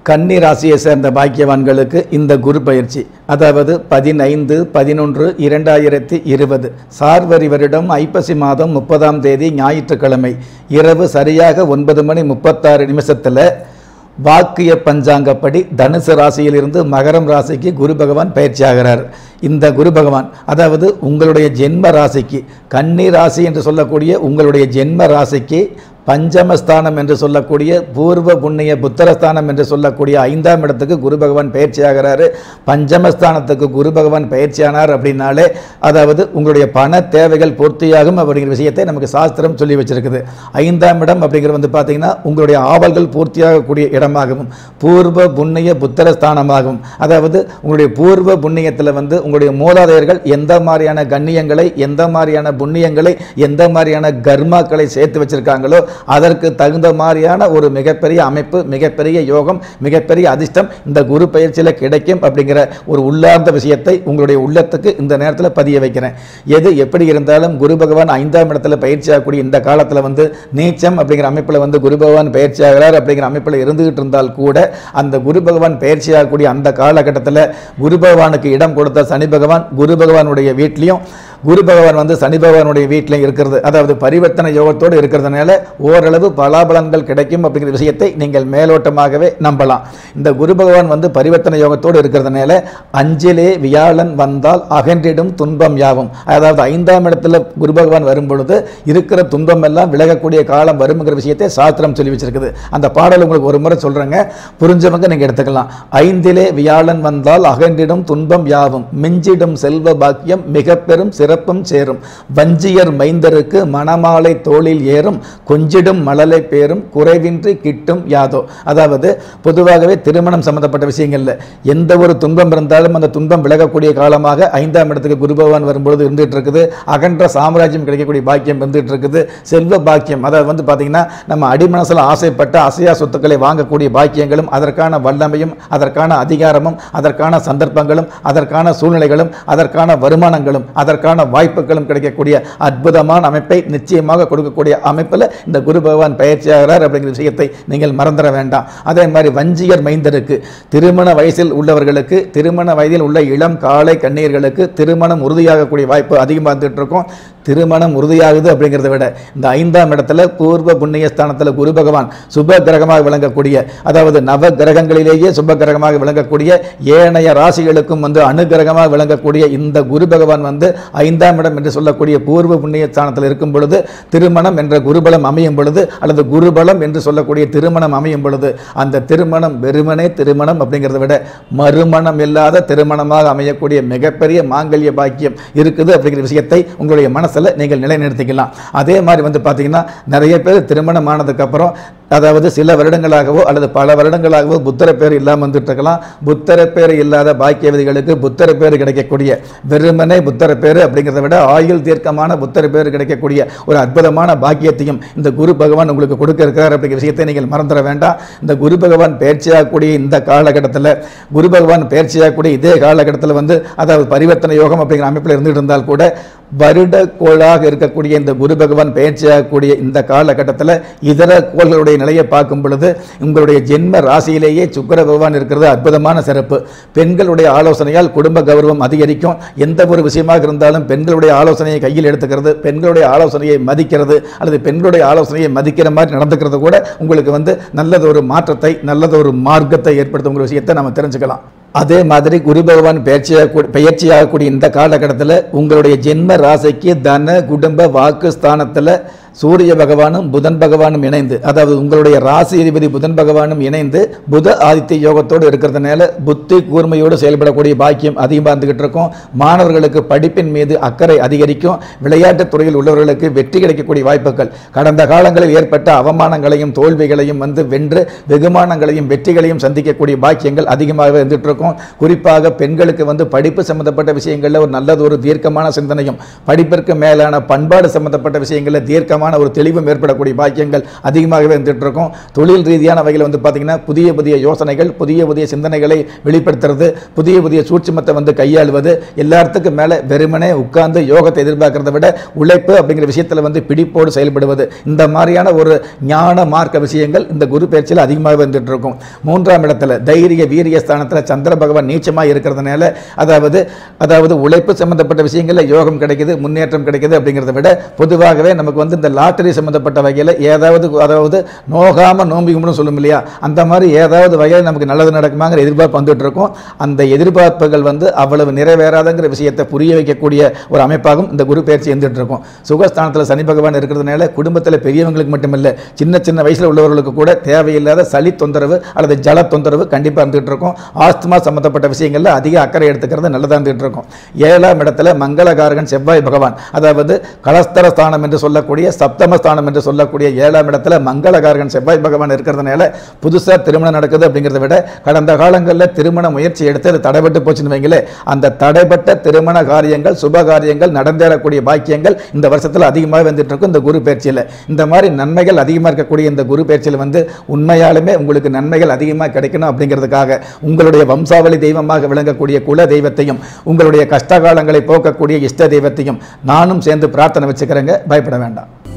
கன்னி ராசியை சேர்ந்த பாக்கியவான்களுக்கு இந்த குரு பயிற்சி, அதாவது 15/11/2020 சார்வரி வருடம் ஐப்பசி மாதம் 30ஆம் தேதி ஞாயிற்றுக்கிழமை இரவு சரியாக 9:36 வாக்கிய பஞ்சாங்கப்படி தனுசு ராசியிலிருந்து மகரம் ராசிக்கு குரு பகவான் பயிற்சியாகிறார். இந்த குரு பகவான் அதாவது உங்களுடைய ஜென்ம ராசிக்கு, கன்னி ராசி என்று சொல்லக்கூடிய உங்களுடைய ஜென்ம ராசிக்கு பஞ்சமஸ்தானம் என்று சொல்லக்கூடிய பூர்வ புண்ணிய புத்திரஸ்தானம் என்று சொல்லக்கூடிய 5ஆம் இடத்துக்கு குரு பகவான் பயிற்சியாகிறாரு. பஞ்சமஸ்தானத்துக்கு குரு பகவான் பயிற்சியானார் அப்படின்னாலே அதாவது உங்களுடைய பண தேவைகள் பூர்த்தியாகும் அப்படிங்கிற விஷயத்தை நமக்கு சாஸ்திரம் சொல்லி வச்சிருக்குது. 5ஆம் இடம் அப்படிங்கிறது பார்த்தீங்கன்னா உங்களுடைய ஆவல்கள் பூர்த்தியாகக்கூடிய இடமாகவும் பூர்வ புண்ணிய புத்திரஸ்தானமாகவும், அதாவது உங்களுடைய பூர்வ புண்ணியத்தில் உங்களுடைய மூதாதையர்கள் எந்த மாதிரியான கண்ணியங்களை, எந்த மாதிரியான புண்ணியங்களை, எந்த மாதிரியான கர்மாக்களை சேர்த்து வச்சிருக்காங்களோ அதற்கு தகுந்த மாதிரியான ஒரு மிகப்பெரிய அமைப்பு, மிகப்பெரிய யோகம், மிகப்பெரிய அதிர்ஷ்டம் இந்த குரு பயிற்சியில் கிடைக்கும் அப்படிங்கிற ஒரு உள்ளார்ந்த விஷயத்தை உங்களுடைய உள்ளத்துக்கு இந்த நேரத்தில் பதிய வைக்கிறேன். எது எப்படி இருந்தாலும் குரு பகவான் 5ஆம் இடத்துல பயிற்சி ஆகக்கூடிய இந்த காலத்தில் நீச்சம் அப்படிங்கிற அமைப்பில் குரு பகவான் பயிற்சி ஆகிறார் அப்படிங்கிற அமைப்பில் இருந்துகிட்டு இருந்தால் கூட அந்த குரு பகவான் பயிற்சி ஆகக்கூடிய அந்த காலகட்டத்தில் குரு பகவானுக்கு இடம் கொடுத்த சனி பகவான் குரு பகவானுடைய வீட்லையும், குரு பகவான் சனி பகவானுடைய வீட்டிலையும் இருக்கிறது, அதாவது பரிவர்த்தனை யோகத்தோடு இருக்கிறதுனால ஓரளவு பலாபலன்கள் கிடைக்கும் அப்படிங்கிற விஷயத்தை நீங்கள் மேலோட்டமாகவே நம்பலாம். இந்த குரு பகவான் பரிவர்த்தனை யோகத்தோடு இருக்கிறதுனால 5லே வியாழன் வந்தால் அகன்றிடும் துன்பம் யாவும், அதாவது 5ஆம் இடத்துல குரு பகவான் வரும் பொழுது இருக்கிற துன்பம் எல்லாம் விலகக்கூடிய காலம் வருங்கிற விஷயத்தை சாஸ்திரம் சொல்லி வச்சிருக்குது. அந்த பாடல் உங்களுக்கு ஒரு முறை சொல்றேங்க, புரிஞ்சவங்க நீங்க எடுத்துக்கலாம். 5லே வியாழன் வந்தால் அகன்றிடும் துன்பம் யாவும், மிஞ்சிடும் செல்வ பாக்கியம் மிக பெரும் சிறப்பும் சேரும், வஞ்சியர் மைந்தருக்கு மணமாலை தோளில் ஏறும், கொஞ்சிடும் மழலை பேரும் குறைவின்றி கிட்டும் யாதோ. அதாவது பொதுவாகவே திருமணம் சம்பந்தப்பட்ட விஷயங்கள்ல எந்த ஒரு துன்பம் இருந்தாலும் அந்த துன்பம் விலகக்கூடிய காலமாக 5ஆம் இடத்துக்கு குரு பகவான் வரும்பொழுது இருந்துட்டு இருக்குது. அகன்ற சாம்ராஜ்யம் கிடைக்கக்கூடிய பாக்கியம் இருந்துட்டு இருக்குது. செல்வ பாக்கியம், அதாவது பார்த்தீங்கன்னா நம்ம அடிமனசில் ஆசைப்பட்ட அசையா சொத்துக்களை வாங்கக்கூடிய பாக்கியங்களும், அதற்கான வல்லமையும், அதற்கான அதிகாரமும், அதற்கான சந்தர்ப்பங்களும், அதற்கான சூழ்நிலைகளும், அதற்கான வருமானங்களும், அதற்கான வாய்ப்புகளும் கிடைக்கக்கூடிய அற்புதமான அமைப்பை நிச்சயமாக கொடுக்கக்கூடிய அமைப்பில் இந்த குரு பகவான் பயிற்சியாகிறார் அப்படிங்கிற விஷயத்தை நீங்கள் மறந்துட வேண்டாம். அதே மாதிரி வஞ்சியர் மைந்தருக்கு, திருமண வயசில் உள்ளவர்களுக்கு, திருமண வயதில் உள்ள இளம் காலை கண்ணீர்களுக்கு திருமணம் உறுதியாகக்கூடிய வாய்ப்பு அதிகமாக இருந்துட்டு இருக்கும். திருமணம் உறுதியாகுது அப்படிங்கிறத விட இந்த 5ஆம் இடத்துல பூர்வ புண்ணிய ஸ்தானத்தில் குரு பகவான் சுப கிரகமாக விளங்கக்கூடிய, அதாவது நவ கிரகங்களிலேயே சுப கிரகமாக விளங்கக்கூடிய, ஏனைய ராசிகளுக்கும் அனுகிரகமாக விளங்கக்கூடிய இந்த குரு பகவான் 5ஆம் இடம் என்று சொல்லக்கூடிய பூர்வ புண்ணிய ஸ்தானத்தில் இருக்கும் பொழுது திருமணம் என்ற குருபலம் அமையும் பொழுது, அல்லது குருபலம் என்று சொல்லக்கூடிய திருமணம் அமையும் பொழுது அந்த திருமணம் வெறுமனே திருமணம் அப்படிங்கிறத விட மறுமணம் இல்லாத திருமணமாக அமையக்கூடிய மிகப்பெரிய மாங்கல்ய பாக்கியம் இருக்குது அப்படிங்கிற விஷயத்தை உங்களுடைய மனசில் நீங்கள் நிலைநிறுத்திக்கலாம். அதே மாதிரி பார்த்தீங்கன்னா நிறைய பேர் திருமணம் ஆனதுக்கு அப்புறம், அதாவது சில வருடங்களாகவோ அல்லது பல வருடங்களாகவோ புத்தர பேர் இல்லாமல் வந்துட்டு இருக்கலாம். புத்தர பேர் இல்லாத பாக்கியவதிகளுக்கு புத்தர பேர் கிடைக்கக்கூடிய, வெறுமனே புத்தர பேர் அப்படிங்கிறத விட ஆயுள் தீர்க்கமான புத்தர பேர் கிடைக்கக்கூடிய ஒரு அற்புதமான பாக்கியத்தையும் இந்த குரு பகவான் உங்களுக்கு கொடுக்க இருக்கிறார் அப்படிங்கிற விஷயத்தை நீங்கள் மறந்துட வேண்டாம். இந்த குரு பகவான் பயிற்சியாகக்கூடிய இந்த காலகட்டத்தில், குரு பகவான் பயிற்சியாகக்கூடிய இதே காலகட்டத்தில் அதாவது பரிவர்த்தனை யோகம் அப்படிங்கிற அமைப்பில் இருந்துட்டு இருந்தால் கூட வருட கோளாக இருக்கக்கூடிய இந்த குரு பகவான் பயிற்சியாகக்கூடிய இந்த காலகட்டத்தில் இதர கோள்களுடைய நிலையை பார்க்கும் பொழுது உங்களுடைய ஜென்ம ராசியிலேயே சுக்கிர பகவான் இருக்கிறது அற்புதமான சிறப்பு. பெண்களுடைய ஆலோசனையால் குடும்ப கௌரவம் அதிகரிக்கும். எந்த ஒரு விஷயமாக இருந்தாலும் பெண்களுடைய ஆலோசனையை கையில் எடுத்துக்கிறது, பெண்களுடைய ஆலோசனையை மதிக்கிறது, அல்லது பெண்களுடைய ஆலோசனையை மதிக்கிற மாதிரி நடந்துக்கிறது கூட உங்களுக்கு நல்லதொரு மாற்றத்தை, நல்லதொரு மார்க்கத்தை ஏற்படுத்தும் விஷயத்தை நம்ம தெரிஞ்சுக்கலாம். அதே மாதிரி குரு பகவான் பயிற்சியாகக்கூடிய இந்த காலகட்டத்தில் உங்களுடைய ஜென்ம ராசிக்கு தன குடும்ப வாக்கு ஸ்தானத்தில் சூரிய பகவானும் புதன் பகவானும் இணைந்து, அதாவது உங்களுடைய ராசி அதிபதி புதன் பகவானும் இணைந்து புத ஆதித்ய யோகத்தோடு இருக்கிறதுனால புத்தி கூர்மையோடு செயல்படக்கூடிய பாக்கியம் அதிகமாக இருந்துகிட்டு இருக்கும். மாணவர்களுக்கு படிப்பின் மீது அக்கறை அதிகரிக்கும். விளையாட்டுத் துறையில் உள்ளவர்களுக்கு வெற்றி கிடைக்கக்கூடிய வாய்ப்புகள், கடந்த காலங்களில் ஏற்பட்ட அவமானங்களையும் தோல்விகளையும் வென்று வெகுமானங்களையும் வெற்றிகளையும் சந்திக்கக்கூடிய பாக்கியங்கள் அதிகமாக இருந்துட்டு இருக்கும். இருக்கும். குறிப்பாக பெண்களுக்கு வந்து படிப்பு சம்பந்தப்பட்ட விஷயங்களில் ஒரு நல்லது ஒரு தீர்க்கமான சிந்தனையும், படிப்பிற்கு மேலான பண்பாடு சம்பந்தப்பட்ட விஷயங்களில் தீர்க்கமான ஒரு தெளிவும் ஏற்படக்கூடிய பாக்கியங்கள் அதிகமாகவே வந்துட்டு இருக்கும். தொழில் ரீதியான வகையில் வந்து பார்த்தீங்கன்னா புதிய புதிய யோசனைகள், புதிய புதிய சிந்தனைகளை வெளிப்படுத்துறது, புதிய புதிய சூட்சுமத்தை வந்து கையாளுவது, எல்லாத்துக்கும் மேலே வெறுமனே உட்கார்ந்து யோகத்தை எதிர்பார்க்கறத விட உழைப்பு அப்படிங்கிற விஷயத்தில் வந்து பிடிப்போடு செயல்படுவது, இந்த மாதிரியான ஒரு ஞான மார்க்க விஷயங்கள் இந்த குரு பயிற்சியில் அதிகமாக வந்துட்டு இருக்கும். 3ஆம் இடத்துல தைரிய வீரிய ஸ்தானத்தில் சந்திர பகவான் நீச்சமாக இருக்கிறதுனால அதாவது உழைப்பு சம்பந்தப்பட்ட விஷயங்களில் யோகம் கிடைக்குது, முன்னேற்றம் கிடைக்குது. அப்படிங்கிறத விட பொதுவாகவே நமக்கு வந்து இந்த லாட்டரி சம்பந்தப்பட்ட வகையில் அதாவது நோகாம நோம்பிக்கும்னு சொல்லும் இல்லையா, அந்த மாதிரி ஏதாவது வகையில் நமக்கு நல்லது நடக்குமாங்கிற எதிர்பார்ப்பு வந்துட்டு இருக்கும். அந்த எதிர்பார்ப்புகள் வந்து அவ்வளவு நிறைவேறாதங்கிற விஷயத்தை புரிய வைக்கக்கூடிய ஒரு அமைப்பாகவும் இந்த குரு பயிற்சி இருந்துட்டு இருக்கும். சுகஸ்தானத்தில் சனி பகவான் இருக்கிறதுனால குடும்பத்தில் பெரியவங்களுக்கு மட்டுமில்லை, சின்ன சின்ன வயசில் உள்ளவர்களுக்கு கூட தேவையில்லாத சளி தொந்தரவு அல்லது ஜல தொந்தரவு கண்டிப்பாக இருந்துகிட்டு இருக்கும். ஆஸ்துமா சம்பந்தப்பட்ட விஷயங்களில் அதிக அக்கறை எடுத்துக்கிறது நல்லதாக இருந்துகிட்டு இருக்கும். 7ஆம் இடத்துல மங்களகாரகன் செவ்வாய் பகவான், அதாவது கலஸ்தர ஸ்தானம் என்று சொல்லக்கூடிய சப்தமஸ்தானம் என்று சொல்லக்கூடிய 7ஆம் இடத்துல மங்களகாரகன் செவ்வாய் பகவான் இருக்கிறதுனால புதுசாக திருமணம் நடக்குது அப்படிங்கிறத விட கடந்த காலங்களில் திருமண முயற்சி எடுத்து அது தடைபட்டு போச்சுன்னு வைங்களே, அந்த தடைப்பட்ட திருமண காரியங்கள் சுப காரியங்கள் நடந்தேறக்கூடிய பாக்கியங்கள் இந்த வருஷத்தில் அதிகமாக வந்துட்டு இருக்கும். இந்த குரு பயிற்சியில் இந்த மாதிரி நன்மைகள் அதிகமாக இருக்கக்கூடிய இந்த குரு பயிற்சியில் வந்து உண்மையாலுமே உங்களுக்கு நன்மைகள் அதிகமாக கிடைக்கணும் அப்படிங்கிறதுக்காக உங்களுடைய வம்சாவளி தெய்வமாக விளங்கக்கூடிய குல தெய்வத்தையும் உங்களுடைய கஷ்டகாலங்களை போக்கக்கூடிய இஷ்ட தெய்வத்தையும் நானும் சேர்ந்து பிரார்த்தனை வச்சுக்கிறேங்க. பயப்பட வேண்டாம்.